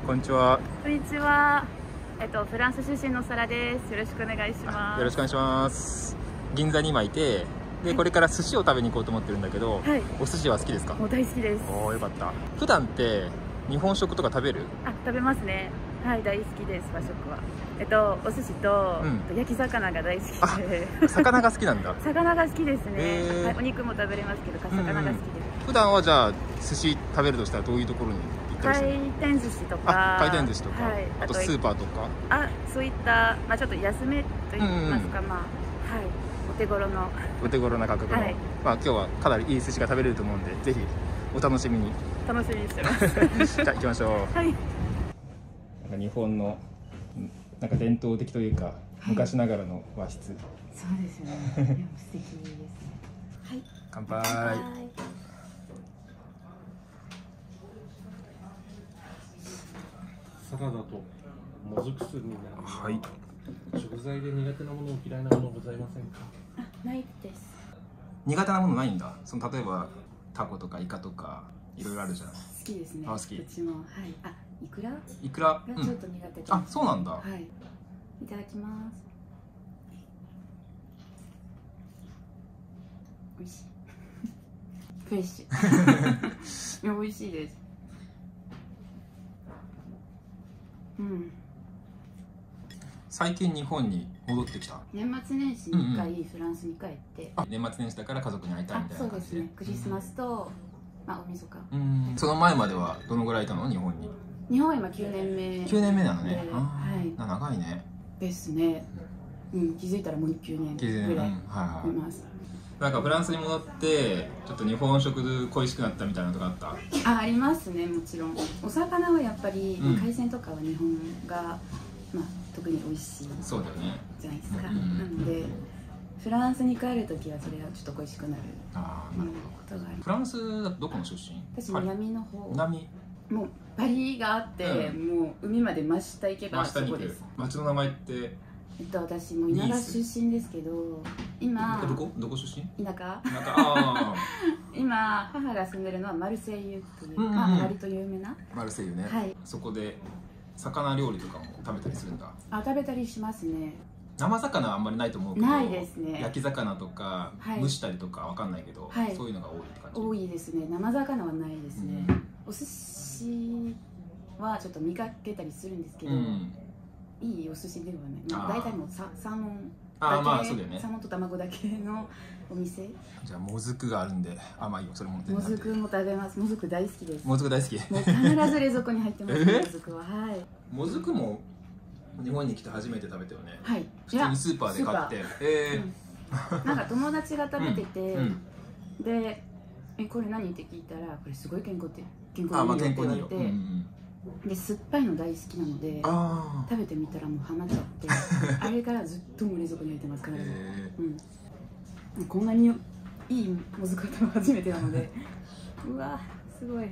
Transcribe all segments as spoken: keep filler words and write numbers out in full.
こんにちは。 こんにちは。えっとフランス出身のサラです。よろしくお願いします。 よろしくお願いします。銀座に今いて、でこれから寿司を食べに行こうと思ってるんだけど、はい、お寿司は好きですか？ もう大好きです。 おお、よかった。普段って日本食とか食べる？あ、 食べますね。はい、大好きです。和食は。えっとお寿司と、うん、焼き魚が大好きで。 魚が好きなんだ。 魚が好きですね。はい、お肉も食べれますけど、魚が好きです。うん、 普段はじゃあ寿司食べるとしたらどういうところに？ 回転寿司とか、 回転寿司とか、はい、あとスーパーとか、 あ、そういった、まあ、ちょっと安めと言いますか、うんうん、まあ、はい、お手頃のお手頃な価格の、はい、まあ今日はかなりいい寿司が食べれると思うんで、ぜひお楽しみに。 楽しみにしてますじゃあ行きましょう。 はい。 なんか日本のなんか伝統的というか、はい、昔ながらの和室。 そうですよね。でも素敵ですね。はい。 乾杯。 サラダともずく酢になります。 はい。 食材で苦手なもの、嫌いなものございませんか？ あ、ないです。 苦手なものないんだ。その例えばタコとかイカとかいろいろあるじゃん。好きですね。 あ、好き。 うちも、はい。あ、イクラ？ イクラがちょっと苦手、 うん。あ、そうなんだ。はい。いただきます。美味しい。フレッシュ。いや、美味しいです。うん、 最近日本に戻ってきた。 年末年始にいっかいフランスに帰って、 うんうん、年末年始だから家族に会いたいみたいな感じで。 そうですね。クリスマスと、まあ、おみそか。 うん、その前まではどのぐらいいたの？日本に。 日本は今きゅうねんめ。 きゅうねんめなのね。 はい。 長いね。 ですね。うん、気づいたらもうきゅうねんぐらいいます。 なんかフランスに戻ってちょっと日本食恋しくなったみたいなのとかあった？ あ、ありますね。もちろんお魚はやっぱり、うん、海鮮とかは日本が、まあ、特に美味しいそうだよねじゃないですか、うん、なのでフランスに帰るときはそれはちょっと恋しくなるあー、なるほど。フランスだとどこの出身？ 私南の方。 南？ もうパリがあって、うん、もう海まで真下行けばそこです。 町の名前って？ えっと、私も田舎出身ですけど、今どこどこ出身？ 田舎。 田舎。あ今母が住んでるのはマルセイユという、まあ割と有名な。 マルセイユね。 はい。 そこで魚料理とかも食べたりするんだ。 あ、食べたりしますね。 生魚はあんまりないと思うけど。 ないですね。 焼き魚とか蒸したりとかわかんないけど、そういうのが多いって感じ。 多いですね。生魚はないですね。お寿司はちょっと見かけたりするんですけど。いいお寿司ではない。まあ、大体もうササーモンだけ、まあそうだよね、サーモンと卵だけのお店。じゃあもずくがあるんで、あ、まあいいよ、それも。 もずくも食べます。もずく大好きです。 もずく大好き。 もう必ず冷蔵庫に入ってます。もずくは、はい。 もずくも日本に来て初めて食べたよね。 はい。 普通にスーパーで買って。ええ。なんか友達が食べてて、で、え、これ何って聞いたら、これすごい健康って健康にいいよって言われて。で酸っぱいの大好きなので食べてみたらもうハマっちゃってあれからずっとも冷蔵庫に入ってますから、うん、こんなにいいもずくは初めてなのでうわすごい、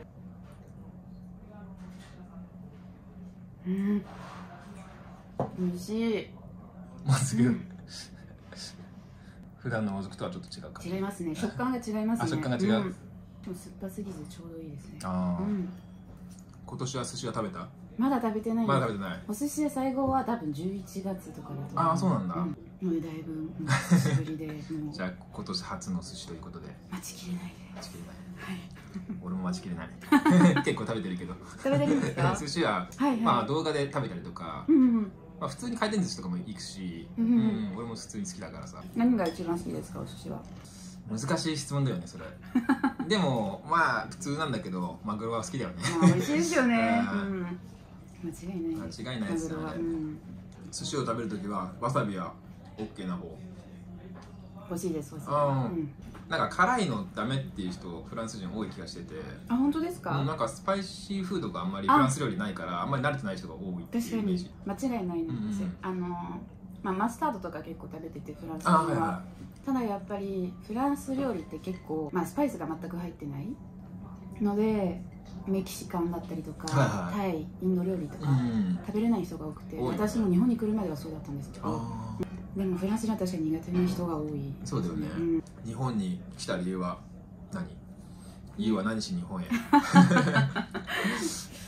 うん、美味しいもずく、うん、普段のもずくとはちょっと違うか違いますね。食感が違いますね。 食感が違う、うん、 もう酸っぱすぎずちょうどいいですね。 あ、うん、今年は寿司は食べた？ まだ食べてない。 まだ食べてない。 お寿司で最後は多分じゅういちがつとかだと思う。 ああ、そうなんだ。 もうだいぶ久しぶりで。 じゃあ今年初の寿司ということで。 待ちきれないで。 待ちきれない。 はい。 俺も待ちきれない。結構食べてるけど。 食べてるんですか？ 寿司はまあ動画で食べたりとか、まあ普通に回転寿司とかも行くし、俺も普通に好きだからさ。 何が一番好きですか、お寿司は？ 難しい質問だよねそれ。でもまあ普通なんだけどマグロは好きだよね。 美味しいですよね。間違いない。 間違いないですよね。寿司を食べるときはわさびはオッケーな方。 欲しいです。欲しい。 なんか辛いのダメっていう人フランス人多い気がしてて。 あ、本当ですか？ なんかスパイシーフードがあんまりフランス料理ないからあんまり慣れてない人が多いっていうイメージ。 確かに間違いないんですよ。あのまあマスタードとか結構食べててフランス人は。ただやっぱりフランス料理って結構、まあ、スパイスが全く入ってないのでメキシカンだったりとか、はいはい、タイ、インド料理とか、うん、食べれない人が多くて、私も日本に来るまではそうだったんですけど、でもフランスには確かに苦手な人が多い。 そうだよね、うん、日本に来た理由は何？理由は何しに日本へ？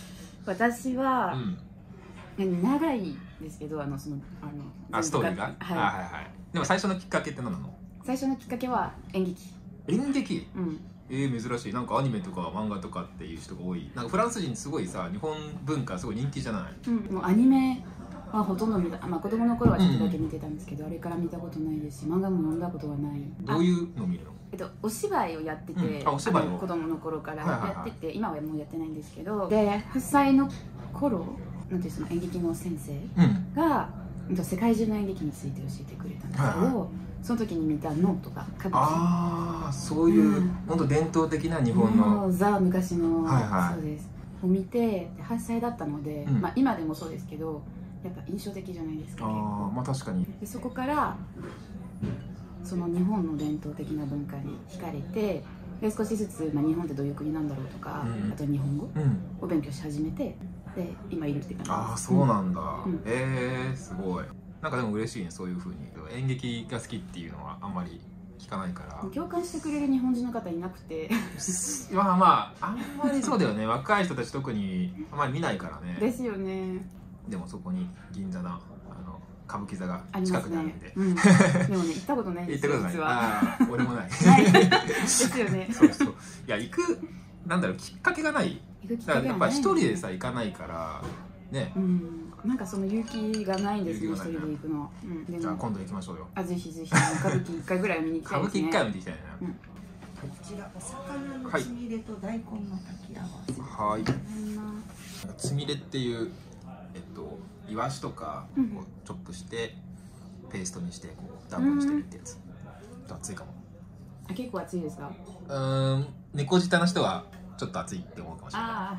私は、うん、長いですけど、あのそのあのあストーリーが、はい、はいはいはい。でも最初のきっかけって何なの？ 最初のきっかけは演劇。 演劇？ うん。 えー、珍しい。なんかアニメとか漫画とかっていう人が多い。なんかフランス人すごいさ、日本文化すごい人気じゃない？ うん、もうアニメはほとんど見た、まあ子供の頃はちょっとだけ見てたんですけど、うん、あれから見たことないですし、漫画も読んだことがない。 どういうの見るの？ えっと、お芝居をやってて、うん、 あお芝居を子供の頃からやってて、今はもうやってないんですけど、ではっさいの頃なんていうその演劇の先生が、うん、世界中の演劇について教えてくれたんですけど、はいはい、その時に見たノートが歌舞伎。 ああ、そういう、うん、本当伝統的な日本のザ昔の、はいはい、そうですを見て、はっさいだったので、うん、まあ今でもそうですけど、やっぱ印象的じゃないですか。 ああ、まあ確かに。 でそこからその日本の伝統的な文化に惹かれて、で少しずつ、まあ、日本ってどういう国なんだろうとか、うん、あと日本語を勉強し始めて、で今いるって感じです。 ああ、そうなんだ。うん、えー、すごい。なんかでも嬉しいね、そういう風に演劇が好きっていうのはあんまり聞かないから。 共感してくれる日本人の方いなくてまあまああんまりそうだよね。若い人たち特にあんまり見ないからね。 ですよね。 でもそこに銀座のあの歌舞伎座が近くにあるんで、ね、うん、 でもね行ったことないんですよ。 行ったことない。ああ、俺もないですよね。 そうそう。いや行くなんだろう、きっかけがない。だからやっぱ一人でさ行かないからね。 うん、なんかその勇気がないんですよ、一人で行くの。うん、 じゃあ今度行きましょうよ。 あ、ぜひぜひ。歌舞伎一回ぐらい見に行きたいですね。 歌舞伎一回見ていきたいね。 うん、こちらお魚のつみれと大根の炊き合わせ。 はい。つみれっていうえっとイワシとかをチョップしてペーストにしてこう団子にしてるってやつ。熱いかも。 あ、結構熱いですか？ うーん、猫舌の人はちょっと熱いって思うかもしれない。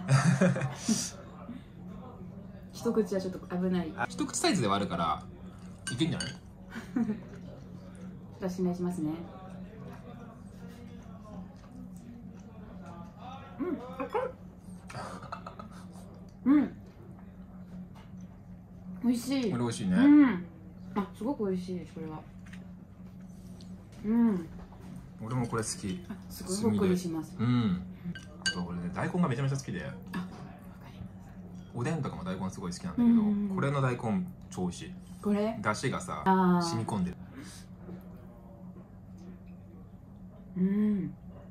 一口はちょっと危ない。 一口サイズではあるからいけんじゃない？ 私お願いしますね。うん、うん、美味しい。 これ美味しいね。 うん、あ、すごく美味しいですこれは。うん。 俺もこれ好き。 あ、すごいほっくりします。 うん。あと俺ね、大根がめちゃめちゃ好きで。おでんとかも大根すごい好きなんだけど、うん、これの大根超美味しい。 これ出汁がさ染み込んでる。 うん、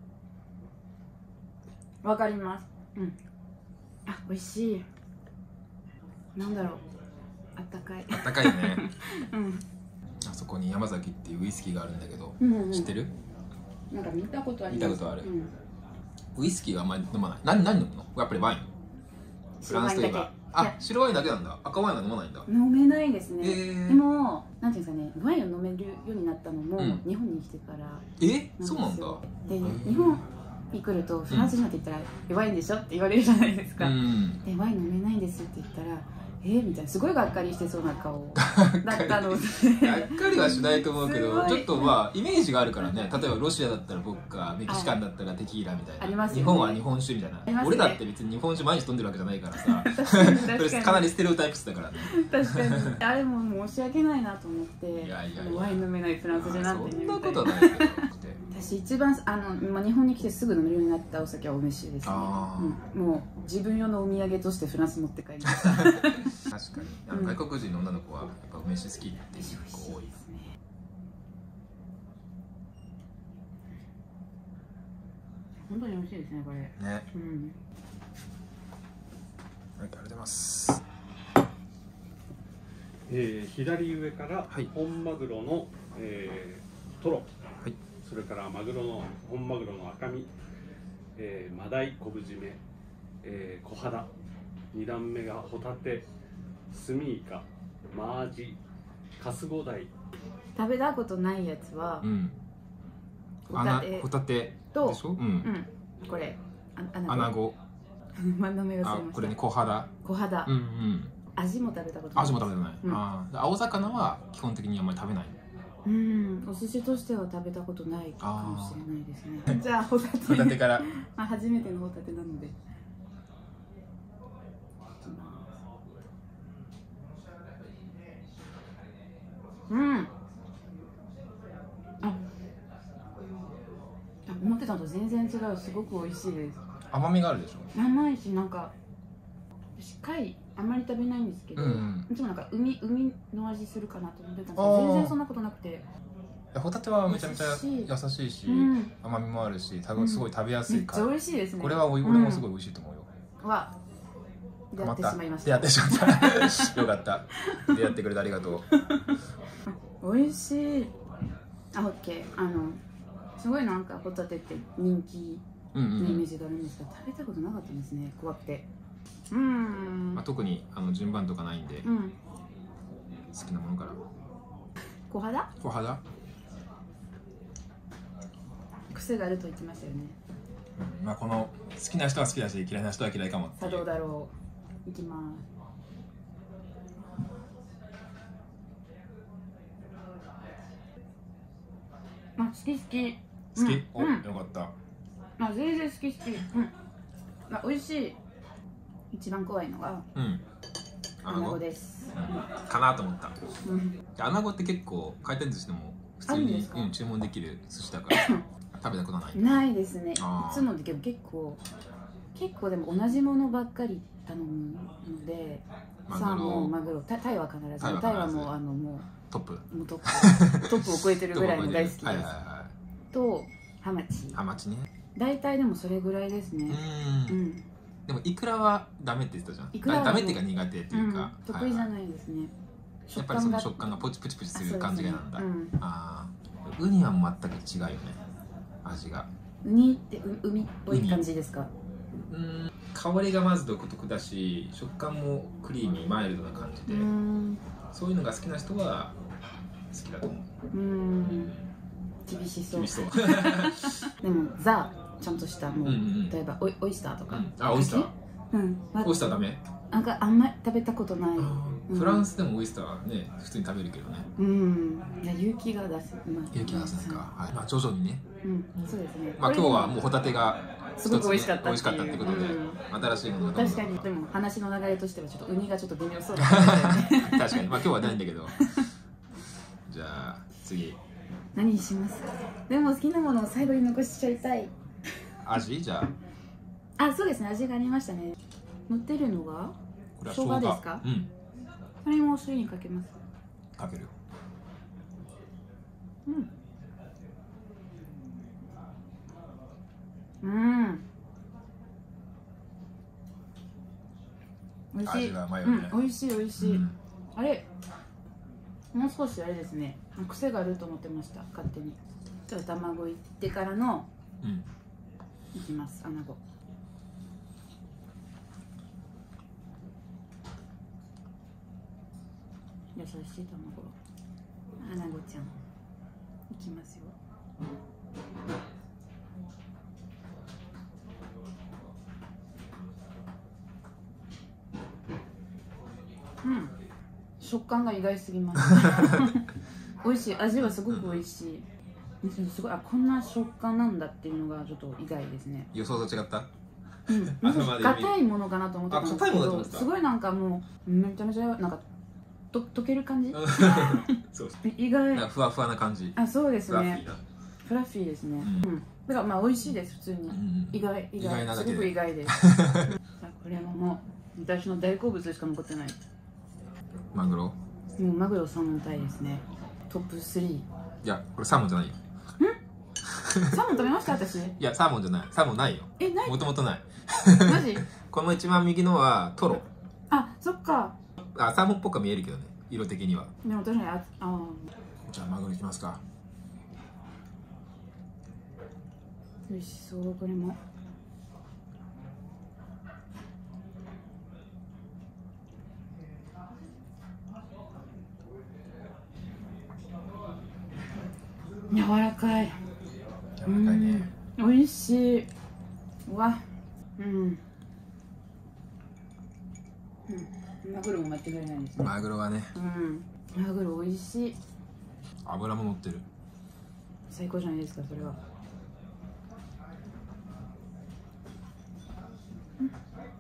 わかります。うん、あ、美味しい。なんだろう、あったかい。 あったかいよね。 うん、 あそこに山崎っていうウイスキーがあるんだけど、 うんうん、 知ってる？ なんか見たことある。 見たことある。うん、ウイスキーはあんまり飲まない。何何飲むの？やっぱりワイン。フランスといえば。あ、白ワインだけなんだ。赤ワインは飲まないんだ。 飲めないですね。でも、なんていうんですかね、ワインを飲めるようになったのも、日本に来てから。 え、そうなんだ。 で、日本に来ると、フランス人って言ったら、ワインでしょって言われるじゃないですか。で、ワイン飲めないんですって言ったら、えー、みたいな、すごいがっかりしてそうな顔だったので。 がっかりはしないと思うけど、ちょっとまあイメージがあるからね。例えばロシアだったらボッカ、メキシカンだったらテキーラみたいな、ありますよね、日本は日本酒みたいな、ね、俺だって別に日本酒毎日飲んでるわけじゃないからさ。それかなりステレオタイプスだからね。 確かにあれも申し訳ないなと思って、いやいやいや、ワイン飲めないフランス人なんてね。 そんなことないけど。 私一番あの、まあ、日本に来てすぐ飲めるようになったお酒は梅酒ですね。うん、もう自分用のお土産としてフランス持って帰りました。確かに外国人の女の子はやっぱ梅酒好きっていう子多い。 本当に美味しいですねこれ。ね。うん。はい、 ありがとうございます。 えー、左上から本マグロの、はい、えー、トロ、はい、それからマグロの本マグロの赤身、えー、マダイ昆布締め、えー、小肌、に段目がホタテ、スミイカ、マアジ、カスゴダイ。 食べたことないやつは、うん、 ホタテ、ホタテと、 でしょ？うん、 うん、これアナゴ。 名前忘れました。 これね、小肌。 小肌。うんうん。味も食べたことない。 味も食べてない。うん、ああ、青魚は基本的にあんまり食べない。 うん、お寿司としては食べたことないかもしれないですね。じゃあホタテ。 ホタテから。 あ、初めてのホタテなので。うん。あ、思ってたのと全然違う。すごく美味しいです。 甘みがあるでしょ。 甘いし、なんか私貝あんまり食べないんですけど、うん、いつもなんか海海の味するかなと思ってたんですけど、全然そんなことなくて。 ホタテはめちゃめちゃ優しいし、うん、甘みもあるし、多分すごい食べやすいから、 うん、めっちゃ美味しいですね。これは俺もすごい美味しいと思うよ。 うん、わ、出会ってしまいました。 出会ってしまったよかった、出会ってくれてありがとう。美味しい。あ、オッケー。あのすごいなんかホタテって人気のイメージがあるんですが、食べたことなかったんですね、怖くて。うん、 まあ、特にあの順番とかないんで、うん、好きなものから。 小肌小肌癖があると言ってましたよね。 うん、まあこの好きな人は好きだし嫌いな人は嫌いかも。 さあどうだろう。いきます。あ、好き好き。 好き？お、よかった。 あ、全然好き好き。うん。あ、美味しい。一番怖いのが、うん。アナゴです。 かなと思った。うん。アナゴって結構回転寿司でも普通にうん注文できる寿司だから。食べたことない？ ないですね。いつもだけど結構結構でも同じものばっかり頼むので、サーモン、マグロ、タイは必ず、タイはもうあのもうトップ、 もうトップトップを超えてるぐらいの大好きです。とハマチ。 ハマチね。 大体でもそれぐらいですね。 うん。でもイクラはダメって言ってたじゃん。イクラダメっていうか苦手っていうか得意じゃないですね。 やっぱりその食感がポチプチプチする感じがなんだ。ああ、ウニは全く違うよね。味が。 ウニって海っぽい感じですか？ うん、香りがまず独特だし、食感もクリーミーマイルドな感じで、そういうのが好きな人は好きだと思う。うん、 厳しそう。 厳しそう。 でもザちゃんとしたもう、例えばオイオイスターとか。 あ、オイスター？うん。オイスターダメ？ なんかあんまり食べたことない。 フランスでもオイスターはね普通に食べるけどね。 うん。いや勇気が出す。 勇気が出すか。はい。まあ徐々にね。 うん。そうですね。 まあ今日はもうホタテがすごく美味しかった。 美味しかったってことで新しいものが。 確かにでも話の流れとしてはちょっとウニがちょっと微妙そうだったね。 確かに。まあ今日はないんだけど。じゃあ次。 何にしますか？でも好きなものを最後に残しちゃいたい。 味じゃあ。あ、そうですね。味がありましたね。乗ってるのが生姜ですか？うん。これもお酢にかけます。 かけるよ。 うん。うん。美味しい。 味が甘いよね。 うん、美味しい美味しい。うん、あれ、もう少しあれですね。癖があると思ってました。勝手に。ちょっと卵いってからの。うん。いきます。アナゴ。優しい卵。アナゴちゃん。いきますよ。うん。食感が意外すぎます。美味しい。味はすごく美味しい。すごい、あ、こんな食感なんだっていうのがちょっと意外ですね。 予想と違った？ うん。硬いものかなと思ってたんですけど、すごいなんかもうめちゃめちゃなんかと溶ける感じ。 そう。 意外。 ふわふわな感じ。 あ、そうですね。フラッフィーですね。うん。だからまあ美味しいです普通に。意外意外。すごく意外です。これももう私の大好物しか残ってない。 マグロ？ もうマグロサーモンタイですね。トップスリー。いや、これサーモンじゃないよ。 サーモン食べました私。いや、サーモンじゃない。サーモンないよ。 え、ない？ もともとない。 マジ？ この一番右のはトロ。 あ、そっか。 あ、サーモンっぽく見えるけどね、色的には。 でも確かにあ、あ。 じゃあマグロいきますか。 美味しそう、これも。柔らかい。 柔らかいね。 美味しい。うわ、うん。うん。マグロも待ってくれないですね。 マグロはね。 うん。マグロ美味しい。 脂も乗ってる。 最高じゃないですか、それは。うん。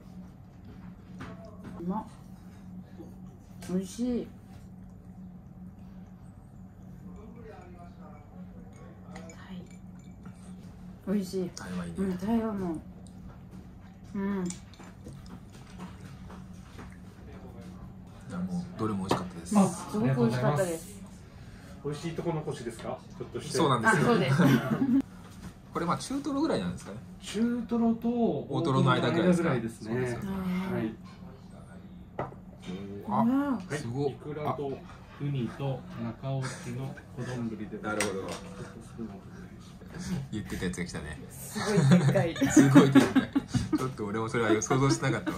うまっ。美味しい。美味しい。 タイはいいね。 うん、タイはもう。うん。 もうどれも美味しかったです。 あ、すごく美味しかったです。 美味しいところ残しですか？ちょっとして。 そうなんですよ。 そうです。 これまあ中トロぐらいなんですかね。 中トロと大トロの間ぐらいですね。 はい。 あ、すごい。 イクラとウニと中落ちの小丼で。 なるほど。言ってたやつが来たね。 すごい展開。 すごい展開。ちょっと俺もそれは想像しなかったわ。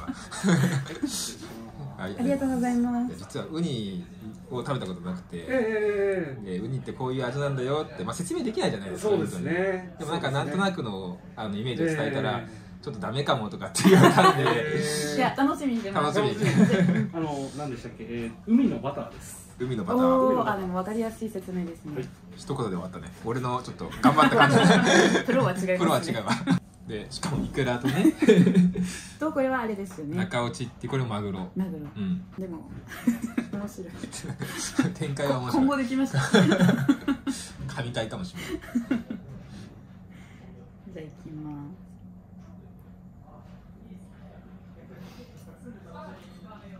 はい、ありがとうございます。 実はウニを食べたことなくて、 えー、 でウニってこういう味なんだよって、まあ、説明できないじゃないですか。 そうですね。 でもなんかなんとなくのあのイメージを伝えたら、えー、ちょっとダメかもとかって言われたんで、 えー、いや楽しみにしてます。 楽しみに。 あの何でしたっけ、えー、海のバターです。 海のバター。 あ、でも分かりやすい説明ですね。はい、 一言で終わったね。俺のちょっと頑張った感じ。 プロは違いますね。 プロは違うわ。でしかもイクラとね。 とこれはあれですよね。 中落ちってこれマグロ。 マグロ。 うん。 でも面白い。 展開は面白い。 今後できました。 神回かもしれない。 じゃあ行きます。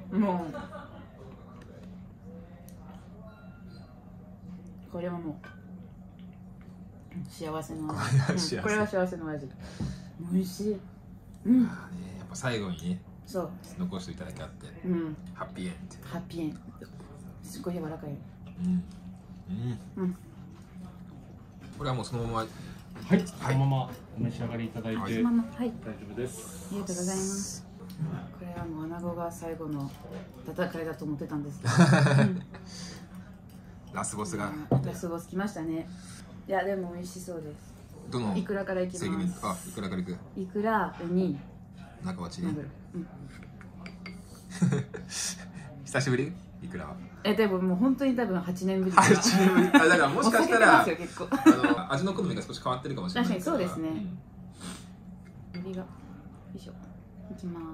もうこれはもう幸せの味。これは幸せの味。美味しい。うん。 ああね、やっぱ最後にね、 そう残していただきあって、 うん、 ハッピーエンド。 ハッピーエンド。すごい柔らかい。 うんうんうん。これはもうそのまま、はい、 そのままお召し上がりいただいて、はい、大丈夫です。 ありがとうございます。これはもう穴子が最後の戦いだと思ってたんですけど。 ラスボスが。 ラスボス来ましたね。いやでも美味しそうです。 どのイクラからいきます。 あ、イクラからいく。 イクラ、ウニ、 中落ちね。 うん、 久しぶり？イクラは。 え、でももう本当に多分はちねんぶり。 はちねんぶり。あ、だからもしかしたらあの味の好みが少し変わってるかもしれない。 確かにそうですね。エビが、よいしょ。いきます。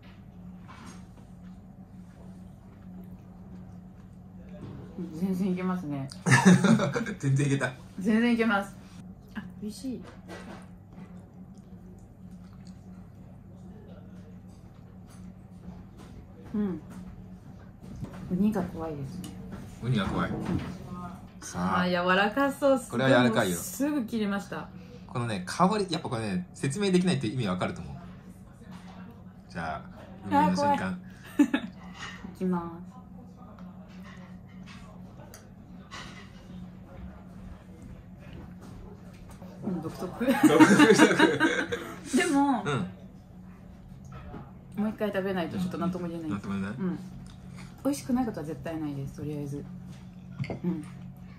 全然いけますね。 全然いけた。 全然いけます。あ、美味しい。うん。ウニが怖いですね。 ウニが怖い。うん、 さあ、柔らかそう。 これは柔らかいよ。 すぐ切れました。 このね、香り、やっぱこれね、説明できないって意味わかると思う。じゃあ、ウニの瞬間。 いきます。うん、独特。でも、うん、もう一回食べないとちょっと何とも言えない。 何とも言えない。うん。 美味しくないことは絶対ないです。とりあえず。うん。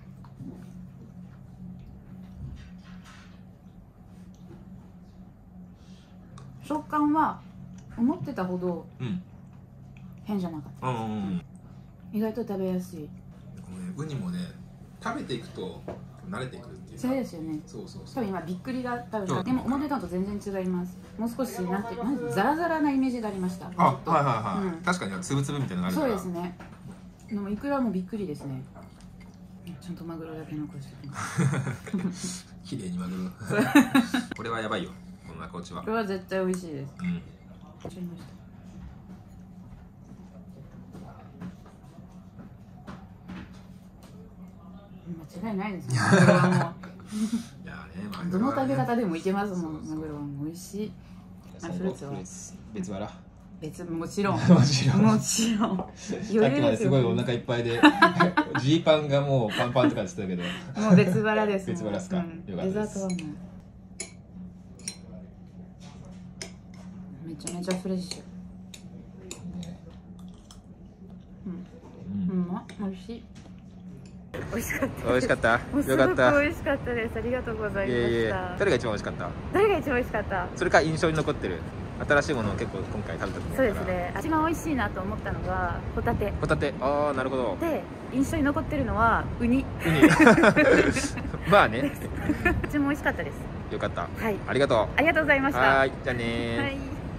食感は思ってたほど変じゃなかった。うん、意外と食べやすい。 このね、ウニもね、食べていくと慣れてくるっていうか。 そうですよね。 そうそうそう。 多分今びっくりが多分、でも思ってたのと全然違います。もう少しなんてなんてザラザラなイメージがありました。 あ、はいはいはい。うん、確かにつぶつぶみたいなのがあるから。 そうですね。でもイクラもびっくりですね。ちゃんとマグロだけ残してます。 綺麗にマグロ。これはやばいよ。この中落ちは。 これは絶対美味しいです。うん。間違いないですね。いやね、どの食べ方でもいけますもん。マグロは美味しい。あ、フルーツは別腹。 別、もちろん。 もちろん。 もちろん。さっきまですごいお腹いっぱいで、ジーパンがもうパンパンとかって言ってたけど。もう別腹です。 別腹ですか。 デザートはもう。めちゃめちゃフレッシュ。うん。うん、ま、美味しい。美味しかった。 美味しかった。よかった。 すごく美味しかったです。ありがとうございました。 誰が一番美味しかった？ 誰が一番美味しかった？ それか印象に残ってる新しいものを結構今回食べたと思うから。 そうですね。一番美味しいなと思ったのがホタテ。 ホタテ。ああ、なるほど。 で、印象に残ってるのはウニ。ウニ。 まあね。 どっちも美味しかったです。 よかった。 はい。 ありがとう。 ありがとうございました。 はい。じゃあねー。 はい。